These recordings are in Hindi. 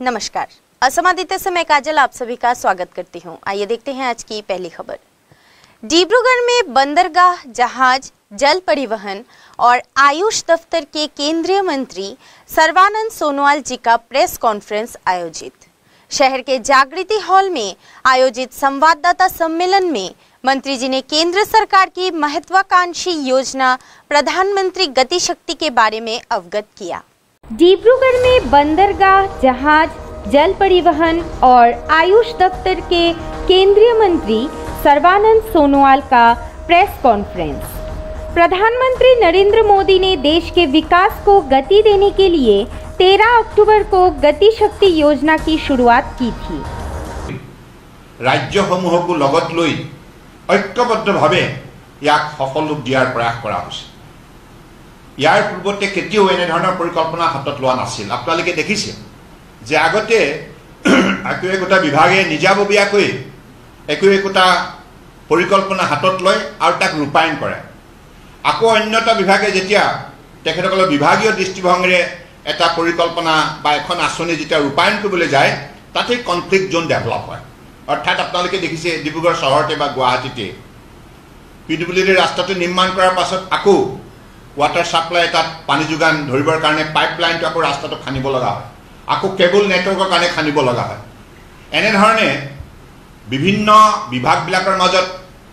नमस्कार, असम आदित्य से मैं काजल आप सभी का स्वागत करती हूं। आइए देखते हैं आज की पहली खबर। डिब्रूगढ़ में बंदरगाह, जहाज, जल परिवहन और आयुष दफ्तर के केंद्रीय मंत्री सर्बानंद सोनोवाल जी का प्रेस कॉन्फ्रेंस आयोजित। शहर के जागृति हॉल में आयोजित संवाददाता सम्मेलन में मंत्री जी ने केंद्र सरकार की महत्वाकांक्षी योजना प्रधानमंत्री गति शक्ति के बारे में अवगत किया। डिब्रूगढ़ में बंदरगाह, जहाज, जल परिवहन और आयुष दफ्तर के केंद्रीय मंत्री सर्बानंद सोनोवाल का प्रेस कॉन्फ्रेंस। प्रधानमंत्री नरेंद्र मोदी ने देश के विकास को गति देने के लिए 13 अक्टूबर को गति शक्ति योजना की शुरुआत की थी। राज्यসমূहको लगत লৈ ঐক্যবদ্ধভাৱে ইয়াক সফল ৰূপ দিয়াৰ প্ৰয়াস কৰা হৈছে। ইয়াৰ পূৰ্বতে কেতিয়াও এনে ধৰণৰ পৰিকল্পনা হাতত লোৱা নাছিল। আপোনালোকে দেখিছে যে আগতে একোটা বিভাগে নিজাববীয়াকৈ একোটা পৰিকল্পনা হাতত লয় আৰু তাক ৰূপায়ণ কৰে। আকৌ অন্যটা বিভাগে যেতিয়া তেখেতসকলৰ বিভাগীয় দৃষ্টিভংগীৰে এটা পৰিকল্পনা বা এখন আঁচনি যেতিয়া ৰূপায়ণ কৰিবলৈ যায়, তাতে কনফ্লিক্ট জোন ডেভেলপ হয়। অৰ্থাৎ আপোনালোকে দেখিছে ডিব্ৰুগড় চহৰতে বা গুৱাহাটীতে পিডব্লিউডি ৰাস্তাটো নিৰ্মাণ কৰাৰ পাছত আকৌ वाटर सप्लाई तक पानी जोगान धरिबर कारण पाइपलाइन तो रास्ता खानिब लगा है, आको केबल नेटवर्कर कारण खानिब लगा है। एने धरणे विभिन्न विभागबिलाकर मजत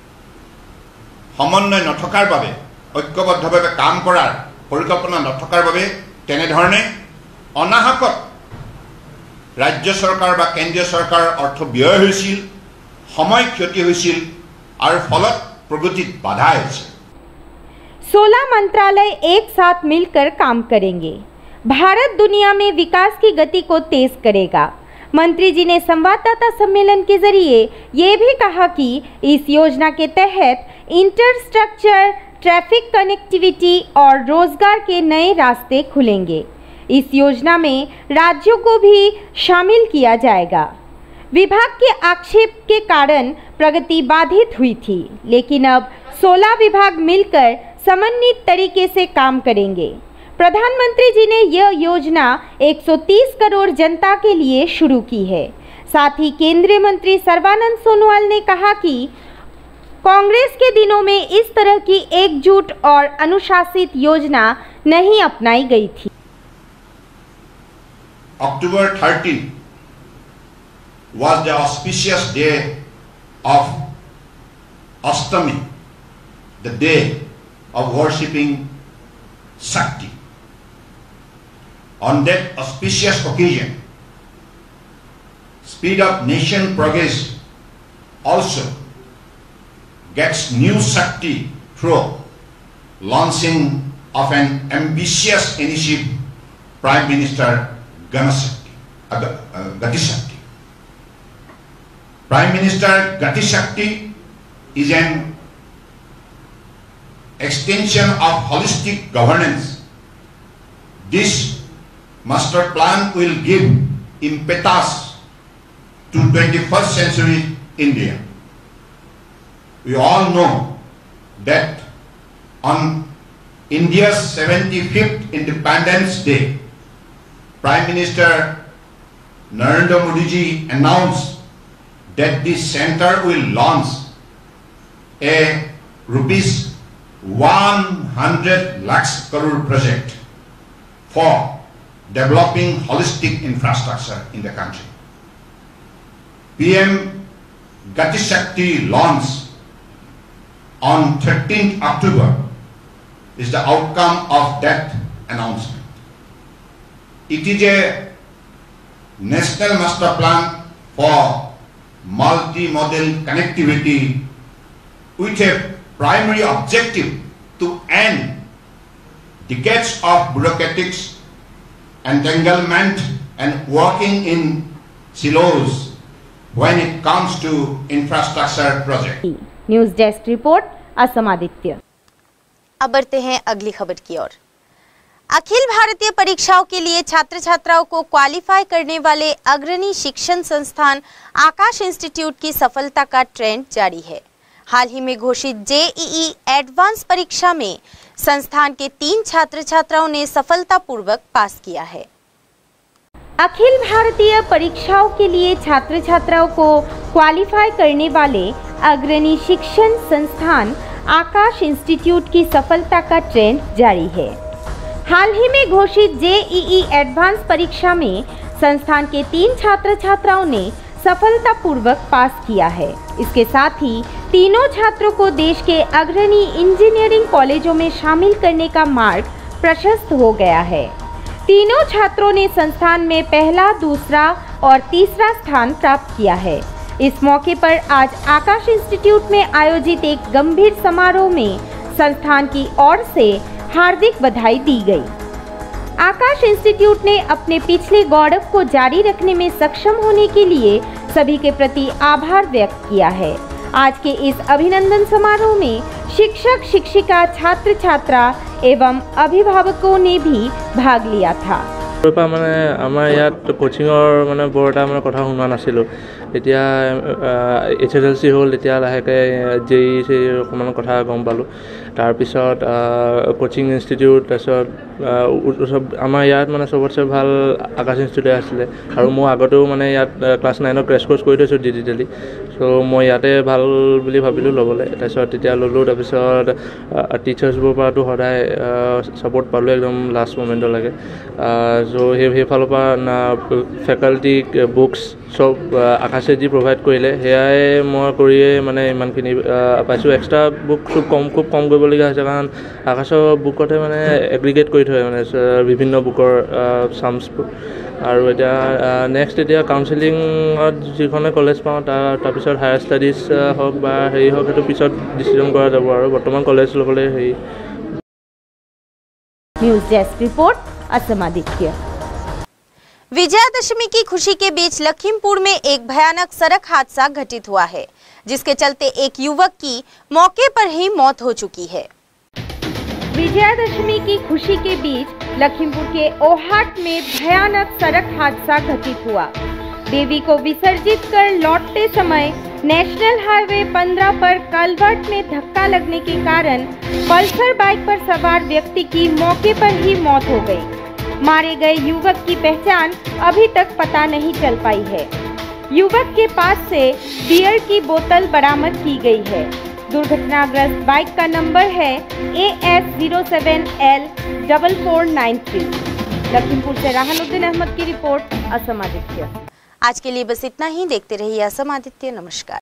समन्वय नथकार बारे, ऐक्यबद्धभावे काम करार परिकल्पना नथकार बारे तेने धरणे अनाहकत राज्य सरकार बा केंद्रीय सरकार अर्थ व्यय होइसिल, समय क्षति होइसिल और फलत प्रगतित बाधा आइছে। 16 मंत्रालय एक साथ मिलकर काम करेंगे। भारत दुनिया में विकास की गति को तेज करेगा। मंत्री जी ने संवाददाता सम्मेलन के जरिए ये भी कहा कि इस योजना के तहत इंफ्रास्ट्रक्चर, ट्रैफिक कनेक्टिविटी और रोजगार के नए रास्ते खुलेंगे। इस योजना में राज्यों को भी शामिल किया जाएगा। विभाग के आक्षेप के कारण प्रगति बाधित हुई थी, लेकिन अब 16 विभाग मिलकर समन्वित तरीके से काम करेंगे। प्रधानमंत्री जी ने यह योजना 130 करोड़ जनता के लिए शुरू की है। साथ ही केंद्रीय मंत्री सर्बानंद सोनोवाल ने कहा कि कांग्रेस के दिनों में इस तरह की एकजुट और अनुशासित योजना नहीं अपनाई गई थी। October 13 was the auspicious day of Ashtami, the day of worshipping Shakti. On that auspicious occasion, speed of nation progress also gets new Shakti through launching of an ambitious initiative, Prime Minister Gati Shakti. Prime Minister Gati Shakti is an extension of holistic governance. This master plan will give impetus to 21st century India. We all know that on India's 75th Independence Day, Prime Minister Narendra Modi ji announced that this center will launch a rupees 100 lakhs crore project for developing holistic infrastructure in the country. PM Gati Shakti launch on 13th October is the outcome of that announcement. It is a national master plan for multi-modal connectivity with a primary objective to end decades of bureaucratic entanglement and working in silos when it comes to infrastructure project. News desk report, Assam Aditya. अब बढ़ते हैं अगली खबर की ओर। अखिल भारतीय परीक्षाओं के लिए छात्र छात्राओं को क्वालिफाई करने वाले अग्रणी शिक्षण संस्थान आकाश इंस्टीट्यूट की सफलता का ट्रेंड जारी है। हाल ही में घोषित जेईई एडवांस परीक्षा में संस्थान के 3 छात्र छात्राओं ने सफलतापूर्वक पास किया है। अखिल भारतीय परीक्षाओं के लिए छात्र छात्राओं को क्वालिफाई करने वाले अग्रणी शिक्षण संस्थान आकाश इंस्टीट्यूट की सफलता का ट्रेंड जारी है। हाल ही में घोषित जेईई एडवांस परीक्षा में संस्थान के 3 छात्र छात्राओं ने सफलतापूर्वक पास किया है। इसके साथ ही तीनों छात्रों को देश के अग्रणी इंजीनियरिंग कॉलेजों में शामिल करने का मार्ग प्रशस्त हो गया है। तीनों छात्रों ने संस्थान में पहला, दूसरा और तीसरा स्थान प्राप्त किया है। इस मौके पर आज आकाश इंस्टीट्यूट में आयोजित एक गंभीर समारोह में संस्थान की ओर से हार्दिक बधाई दी गई। आकाश इंस्टीट्यूट ने अपने पिछले गौरव को जारी रखने में सक्षम होने के लिए सभी के प्रति आभार व्यक्त किया है। आज के इस अभिनंदन समारोह में शिक्षक, शिक्षिका, छात्र छात्रा एवं अभिभावकों ने भी भाग लिया था। মানে আমাৰ ইয়াত কোচিঙৰ মানে বৰ এটা মানে কথা শুনা নাছিলোঁ। এতিয়া HSLC হ'ল, এতিয়া লাহেকৈ JEE অকণমান কথা গম পালোঁ। তাৰপিছত কোচিং ইনষ্টিটিউট, তাৰপিছত আমাৰ ইয়াত মানে চবতছে ভাল আকাশ ইনষ্টিটিউট আছিলে আৰু মই আগতেও মানে ইয়াত ক্লাছ 9ৰ ক্ৰেছ কোৰ্চ কৰি থৈছোঁ ডিজিটেলি। চ' মই ইয়াতে ভাল বুলি ভাবিলোঁ ল'বলৈ। তাৰপিছত তেতিয়া ল'লোঁ। তাৰপিছত টিচাৰ্ছবোৰৰ পৰাতো সদায় ছাপোৰ্ট পালোঁ একদম লাষ্ট মমেণ্টলৈকে। চ' সেইফালৰ পৰা ফেকাল্টি, বুকছ চব আকাশে যি প্ৰভাইড কৰিলে সেয়াই মই কৰিয়ে মানে ইমানখিনি পাইছোঁ। এক্সট্ৰা বুক খুব কম কৰিবলগীয়া হৈছে, কাৰণ আকাশৰ বুকতে মানে এগ্ৰিগেট কৰি থয় মানে বিভিন্ন বুকৰ চামছবোৰ। আৰু এতিয়া নেক্সট এতিয়া কাউন্সিলিঙত যিখনে কলেজ পাওঁ তাৰপিছত হায়াৰ ষ্টাডিজ হওক বা হেৰি হওক সেইটো পিছত ডিচিজন কৰা যাব। আৰু বৰ্তমান কলেজ ল'বলৈ হেৰি। News desk report, Assam Aditya. Vijayadashami की खुशी के बीच लखीमपुर में एक भयानक सड़क हादसा घटित हुआ है, जिसके चलते एक युवक की मौके पर ही मौत हो चुकी है। विजयादशमी की खुशी के बीच लखीमपुर के ओहाट में भयानक सड़क हादसा घटित हुआ। देवी को विसर्जित कर लौटते समय नेशनल हाईवे 15 पर कलवर्ट में धक्का लगने के कारण पल्सर बाइक पर सवार व्यक्ति की मौके पर ही मौत हो गई। मारे गए युवक की पहचान अभी तक पता नहीं चल पाई है। युवक के पास से बियर की बोतल बरामद की गई है। दुर्घटनाग्रस्त बाइक का नंबर है AS07L 4493। लखीमपुर से राहनुद्दीन अहमद की रिपोर्ट, असम आदित्य। आज के लिए बस इतना ही। देखते रहिए असम आदित्य। नमस्कार।